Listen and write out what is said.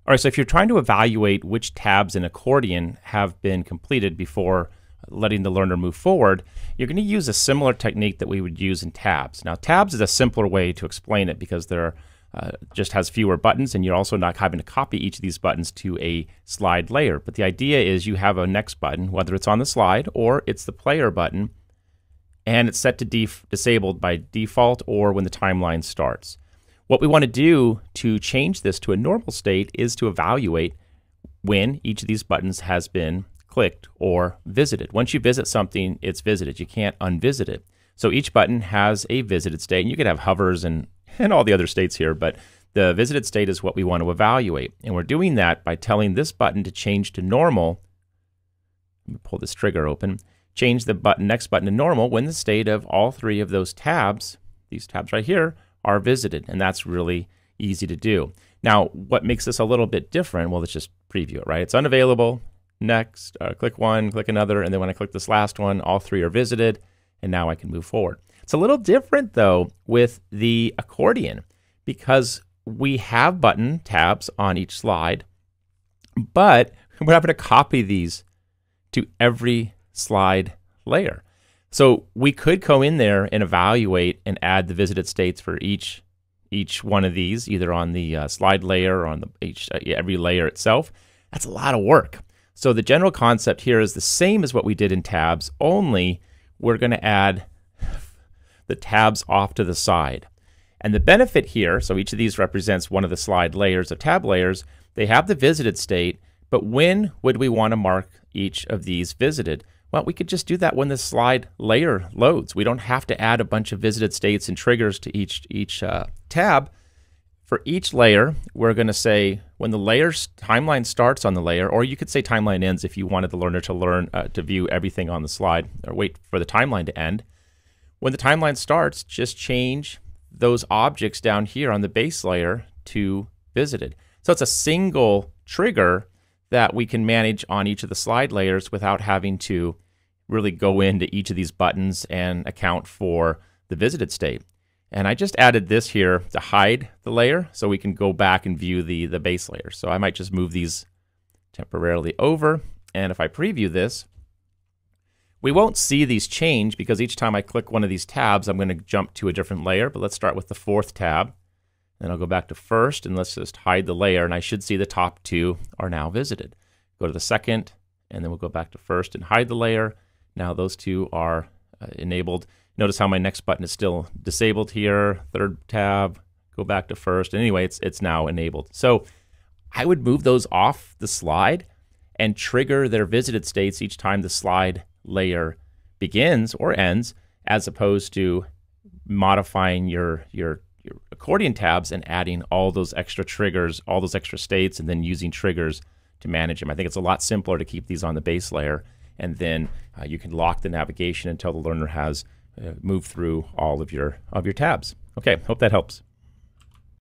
All right, so if you're trying to evaluate which tabs in Accordion have been completed before letting the learner move forward, you're going to use a similar technique that we would use in tabs. Now, tabs is a simpler way to explain it because there just has fewer buttons, and you're also not having to copy each of these buttons to a slide layer. But the idea is you have a next button, whether it's on the slide or it's the player button, and it's set to disabled by default or when the timeline starts. What we want to do to change this to a normal state is to evaluate when each of these buttons has been clicked or visited. Once you visit something, it's visited. You can't unvisit it. So each button has a visited state, and you could have hovers and all the other states here, but the visited state is what we want to evaluate. And we're doing that by telling this button to change to normal. Let me pull this trigger open. Change the next button to normal when the state of all three of those tabs, these tabs right here, are visited, and that's really easy to do. Now, what makes this a little bit different, well, let's just preview it, right? It's unavailable, next, click one, click another, and then when I click this last one, all three are visited, and now I can move forward. It's a little different, though, with the Accordion, because we have button tabs on each slide, but we're having to copy these to every slide layer. So we could go in there and evaluate and add the visited states for each one of these, either on the slide layer or on every layer itself. That's a lot of work. So the general concept here is the same as what we did in tabs, only we're going to add the tabs off to the side. And the benefit here, so each of these represents one of the slide layers of tab layers. They have the visited state, but when would we want to mark each of these visited? Well, we could just do that when the slide layer loads. We don't have to add a bunch of visited states and triggers to each tab. For each layer, we're going to say when the layer's timeline starts on the layer, or you could say timeline ends if you wanted the learner to view everything on the slide, or wait for the timeline to end. When the timeline starts, just change those objects down here on the base layer to visited. So it's a single trigger that we can manage on each of the slide layers without having to really go into each of these buttons and account for the visited state. And I just added this here to hide the layer so we can go back and view the base layer. So I might just move these temporarily over. And if I preview this, we won't see these change because each time I click one of these tabs, I'm going to jump to a different layer. But let's start with the fourth tab. Then I'll go back to first, and let's just hide the layer, and I should see the top two are now visited. Go to the second, and then we'll go back to first and hide the layer. Now those two are enabled. Notice how my next button is still disabled here. Third tab, go back to first. And anyway, it's now enabled. So I would move those off the slide and trigger their visited states each time the slide layer begins or ends, as opposed to modifying your Accordion tabs and adding all those extra triggers, all those extra states, and then using triggers to manage them. I think it's a lot simpler to keep these on the base layer, and then you can lock the navigation until the learner has moved through all of your tabs. Okay, hope that helps.